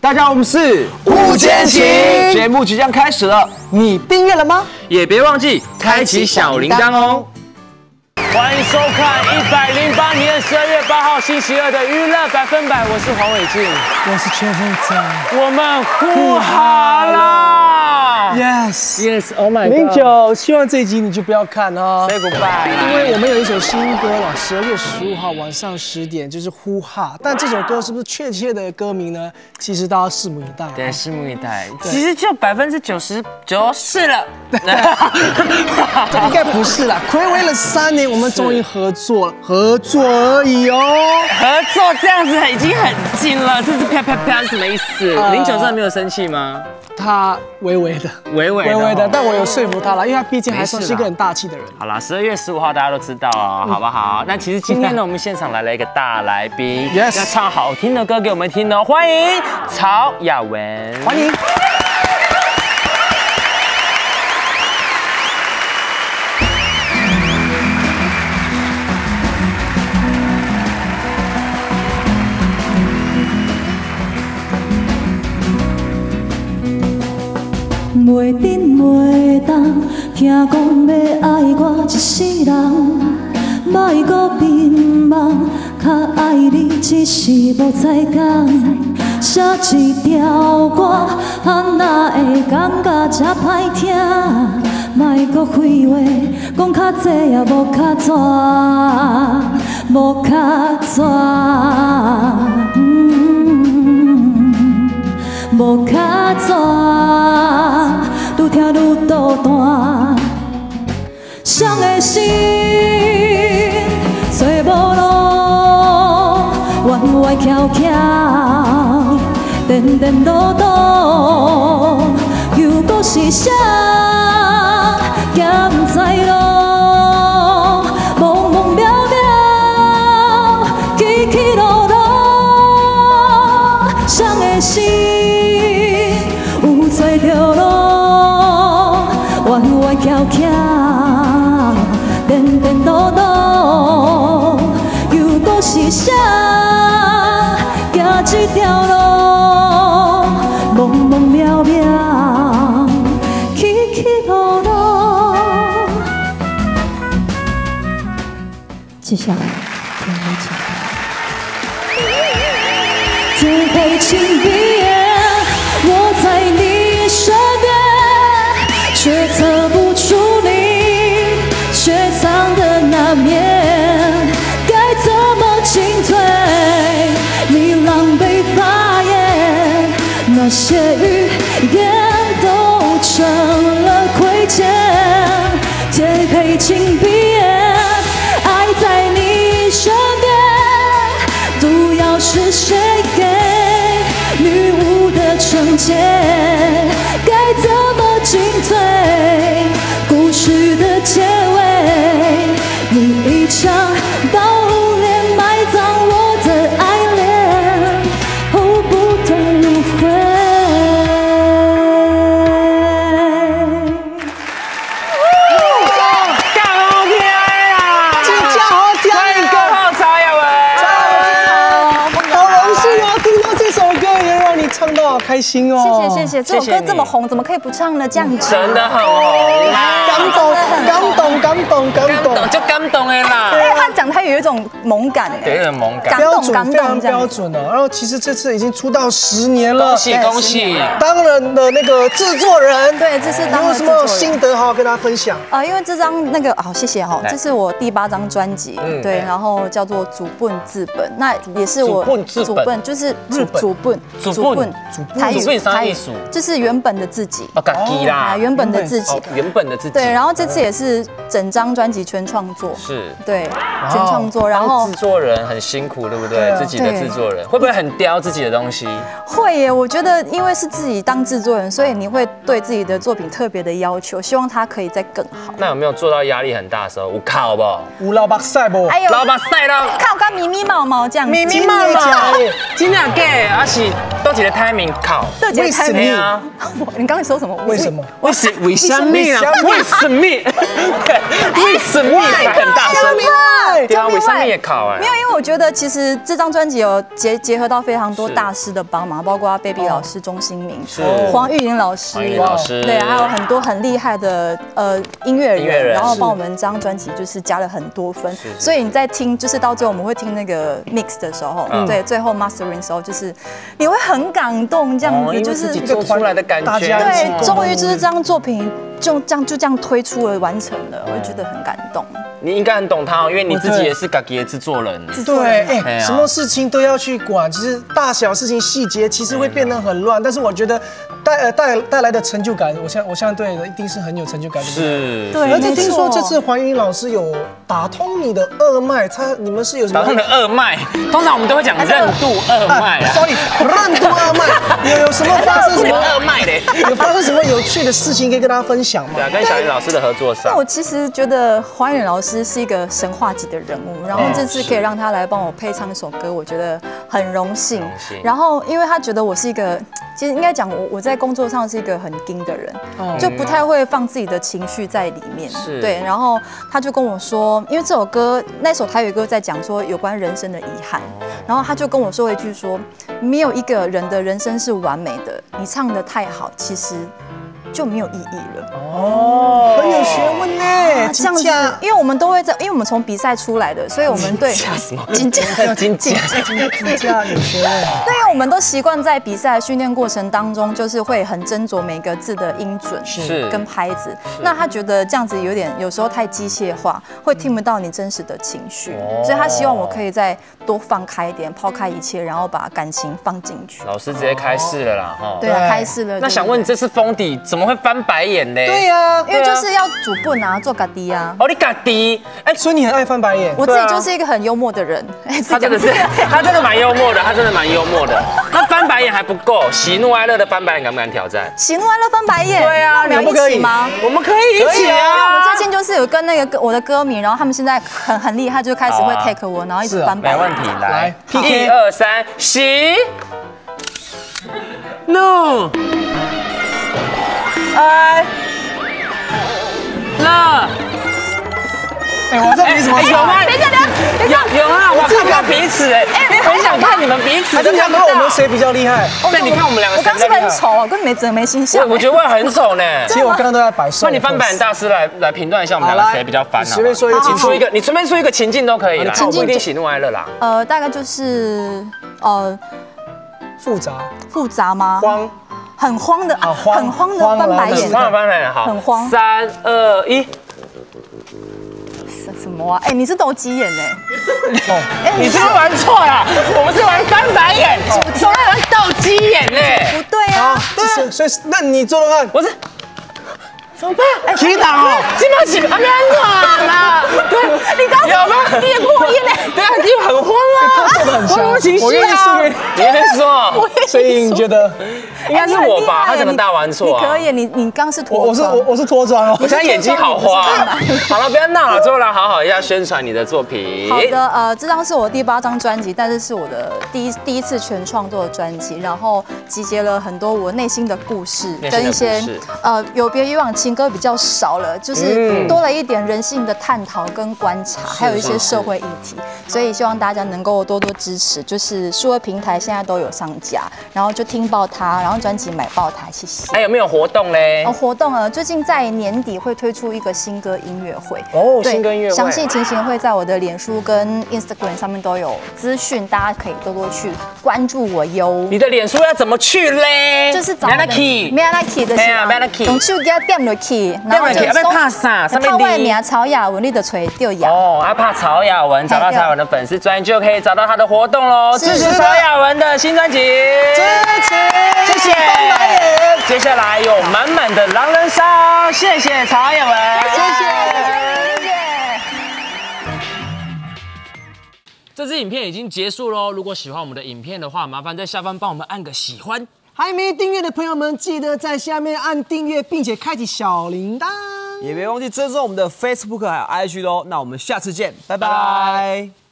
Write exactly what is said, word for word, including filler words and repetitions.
大家好，我们是五间情， 节目即将开始了，你订阅了吗？ 也别忘记开启小铃铛哦。 欢迎收看一百零八年十二月八号星期二的娱乐百分百，我是黄伟晋， 我是邱凤珍， 我们呼哈啦 ，yes yes，Oh my god， 零九，希望这一集你就不要看哦 ，Say goodbye， 因为我们有一首新歌了，十二月十五号晚上十点就是呼哈，但这首歌是不是确切的歌名呢？其实大家拭目以待。 对，拭目以待。其实就百分之九十九是了， 这应该不是啦，睽违了三年，我们终于合作了，合作而已哦。 合作这样子已经很近了，这是啪啪啪是什么意思？零九真的没有生气吗？ 他微微的， 微微微微的，但我有说服他了，因为他毕竟还算是一个很大气的人。 好啦，十二月十五号大家都知道哦，好不好？那其实今天呢，我们现场来了一个大来宾，要唱好听的歌给我们听哦，欢迎曹雅雯， 欢迎。 袂顶袂当，听讲要爱我一世人，莫搁迷茫，较爱你只是无才讲。写一条歌，安那会感觉这歹听？莫搁废话，讲较济也无较绝，无较绝。无较绝，愈听愈孤单，伤的心找无路，弯弯翘翘，颠颠倒倒，又搁是啥行不知路，茫茫渺渺，起起落落，伤的心。找着路，弯弯翘翘，颠颠倒倒，又搁是啥？行这条路，茫茫渺渺，起起落落。接下来，听我唱。这杯情别。我在你身边，却测不出你雪藏的那面，该怎么进退？你狼狈发言，那些语言都成了亏欠。天黑请闭眼，爱在你身边，毒药是谁给？女巫的惩戒，该怎么进退？故事的结尾，你一场暴烈埋葬我的爱恋，后不断轮回。 干好听啦！ 真正好听！ 欢迎歌后曹雅雯， 好荣幸哦，听到这首歌也让你唱到好开心哦。 谢谢谢谢，这首歌这么红，怎么可以不唱呢？这样子真的很红啦！ 感动感动感动感动， 就感动的啦。 因为他讲他有一种萌感哎， 有一种萌感， 标准非常标准哦。然后其实这次已经出道十年了， 恭喜恭喜！ 当然的那个制作人， 对，这是当有什么心得好好跟大家分享？ 啊，因为这张那个好，谢谢哈，这是我第八张专辑，对，然后叫做《祖本字本》，那也是我祖本就是祖祖本祖本台语台语就是原本的自己， 哦，自己啦， 原本的自己， 原本的自己。 对，然后这次也是整张专辑全创作， 是， 对，全创作，然后制作人很辛苦，对不对？自己的制作人会不会很刁自己的东西？ 会耶，我觉得因为是自己当制作人，所以你会对自己的作品特别的要求，希望它可以再更好。 那有没有做到压力很大的时候？有靠不？ 有老目屎不？ 哎呦， 老目屎咯， 靠，跟咪咪毛毛这样， 咪咪毛毛，真的假？还是多一个 timing 考。 特节 timing 啊！ 你刚才说什么？ 为什么？ 为什为什么啊？为什么？为什么？很大声。对啊，为什么也考哎？ 没有，因为我觉得其实这张专辑有结结合到非常多大师的帮忙，包括 Baby 老师、钟兴民、黄玉玲老师， 老师对，还有很多很厉害的呃音乐人，然后帮我们这张专辑就是加了很多分。所以你在听，就是到最后我们会听那个 mix 的时候，对，最后 mastering 的时候，就是你会很感动，这样子就是自己做出来的感觉， 对，终于就是这张作品就这样就这样推出了，完成了，我就觉得很感动。 你应该很懂他哦，因为你自己也是自己的制作人。 对，哎，什么事情都要去管，其实大小事情细节其实会变得很乱，但是我觉得带呃带带来的成就感，我相我相对的一定是很有成就感的。 是， 对， 而且听说这次黄云老师有打通你的二脉，他你们是有什么？ 打通的二脉，通常我们都会讲任督二脉啊。 Sorry， 任督二脉，有有什么发生什么二脉嘞？ 有发生什么有趣的事情可以跟大家分享吗？ 对啊，跟小云老师的合作上。 那我其实觉得黄远老师是一个神话级的人物，然后这次可以让他来帮我配唱一首歌，我觉得很荣幸。然后因为他觉得我是一个，其实应该讲我我在工作上是一个很硬的人，就不太会放自己的情绪在里面。对，然后他就跟我说，因为这首歌那首台语歌在讲说有关人生的遗憾，然后他就跟我说一句说，没有一个人的人生是完美的，你唱得太好，其实就没有意义了。 哦，很有学问呢。 这样子，因为我们都会在，因为我们从比赛出来的，所以我们对金价金价金价有学问。 对，因为我们都习惯在比赛训练过程当中，就是会很斟酌每个字的音准是跟拍子。那他觉得这样子有点有时候太机械化，会听不到你真实的情绪，所以他希望我可以再多放开一点，抛开一切，然后把感情放进去。 老师直接开示了啦，哈。 对啊，开示了。 那想问你这次封底怎么会翻白眼呢？ 对呀， 因为就是要主本啊，做嘎滴啊。 哦，你嘎滴， 哎，所以你很爱翻白眼。 我自己就是一个很幽默的人。 他真的是，他真的蛮幽默的，他真的蛮幽默的。他翻白眼还不够，喜怒哀乐的翻白眼敢不敢挑战？ 喜怒哀乐翻白眼？ 对啊， 我们要一起吗？ 我们可以一起啊。 我们最近就是有跟那个我的歌迷，然后他们现在很很厉害，就开始会 take 我，然后一直翻白眼。 没问题，来 P K， 一二三，喜怒哀乐。 哎，我这没什么有吗？等一下，等一下，有有啊！我看不到彼此哎，哎，很想看你们彼此， 就想看我们谁比较厉害。 对，你看我们两个， 我刚是不是很丑啊？根本没真没形象。 我觉得我很丑呢。 其实我刚刚都在摆手。 那你翻白眼大师来来评断一下我们两个谁比较翻啊？ 随便说一个， 你出一个，你随便出一个情境都可以啦，不一定喜怒哀乐啦。 呃，大概就是呃复杂， 复杂吗？ 慌， 很慌的，很慌的翻白眼， 慌的翻白眼，好， 很慌。 三二一。 什么啊？哎，你是斗鸡眼哎！ 哎，你是不是玩错了？我们是玩翻白眼，说在玩斗鸡眼嘞。 不对啊， 对，所以那你做做看。 我是怎么办？ 提档哦， 基本上还没暖啦。对， 你刚有吗？你也破音嘞。 对啊，你很慌啊， 他做的很强， 我情绪啊。你也说， 所以你觉得应该是我吧？他整个大玩错啊。你可以，你你刚是脱我是我我是脱妆哦。 我现在眼睛好花。好了，不要闹了，最后来好好一下宣传你的作品。 好的，呃，这张是我第八张专辑，但是是我的第一第一次全创作的专辑，然后集结了很多我内心的故事，跟一些呃有别以往情歌比较少了，就是多了一点人性的探讨跟观察，还有一些社会议题，所以希望大家能够多多支持。就是数位平台现在都有上架，然后就听爆它，然后专辑买爆它，谢谢。 还有没有活动嘞？ 哦，活动呃，最近在年底会推出一个新歌音乐会哦，新歌音乐会， 详细情形会在我的脸书跟 Instagram 上面都有资讯，大家可以多多去关注我哟。 你的脸书要怎么去嘞？ 就是找 Melody，Melody 的是啊 ，Melody， 用手给它点落去， 然后就要拍啥？上面靠外名曹雅文，你的锤掉牙哦，要拍曹雅文，找到曹雅文的粉丝专辑就可以找到他的活动喽。支持曹雅文的新专辑， 支持， 谢谢。接下来有满满的狼人杀，谢谢曹雅文， 谢谢，谢谢。 这支影片已经结束喽，如果喜欢我们的影片的话，麻烦在下方帮我们按个喜欢。 还没订阅的朋友们，记得在下面按订阅，并且开启小铃铛， 也别忘记追踪我们的 Facebook 还有 I G 喽。那我们下次见，拜拜。